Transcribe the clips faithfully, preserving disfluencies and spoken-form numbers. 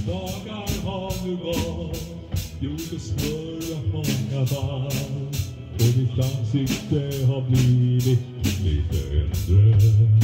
dagar har nu gått, gjorde snurra många varv, och ditt ansikte har blivit lite äldre.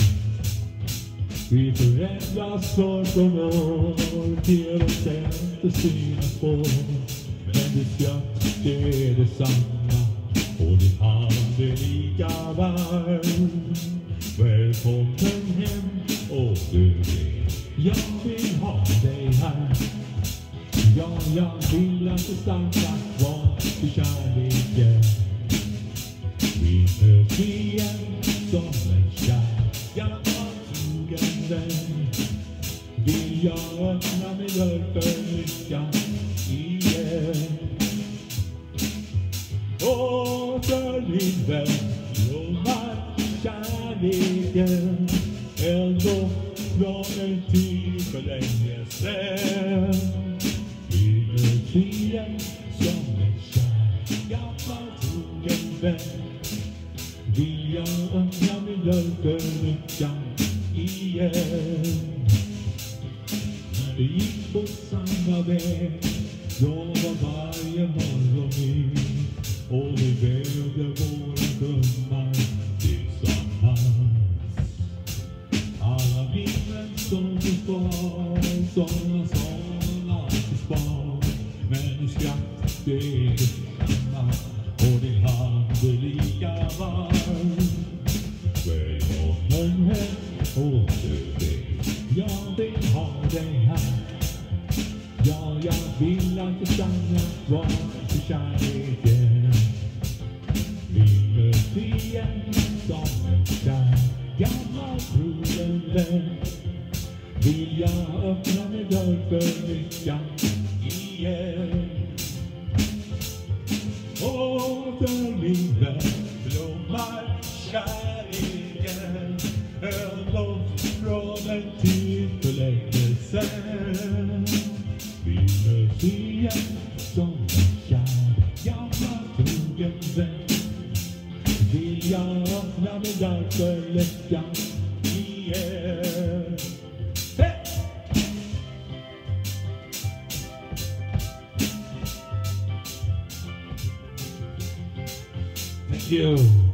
Vi förändras år från år, till oss inte sina spår, men ditt skratt det är detsamma, och din hand är lika varm. Välkommen hem, och du vet, jag vill ha dig här. Ja, jag vill att du stannar kvar i kärleken. Vi möts igen som en kär gammal trogen vän. Vill jag öppna min dörr för lyckan igen. Åter min vän, blommar kärleken, ändå från en tid för länge sedan. Vi möts igen som en kär gammal trogen vän. Vill jag öppna min dörr för lyckan igen. När vi gick på samma väg, då var varje morgon ny, och vi vävde våra drömmar tillsammans. Alla minnen som vi spar, såna som alltid spar, men i skratt det är detsamma, och din hand är lika varm. Välkommen hem, och du vet, jag vill ha dig här. Ja, jag vill att du stannar kvar i kärleken. Vi möts igen som en kär gammal trogen vän. Vill jag öppna min dörr för lyckan igen. Åter min vän, blommar kärleken, ändå från en tid för länge sedan. Vi möts igen som en kär gammal trogen vän. Vill jag öppna min dörr för lyckan igen. Hey! Thank you.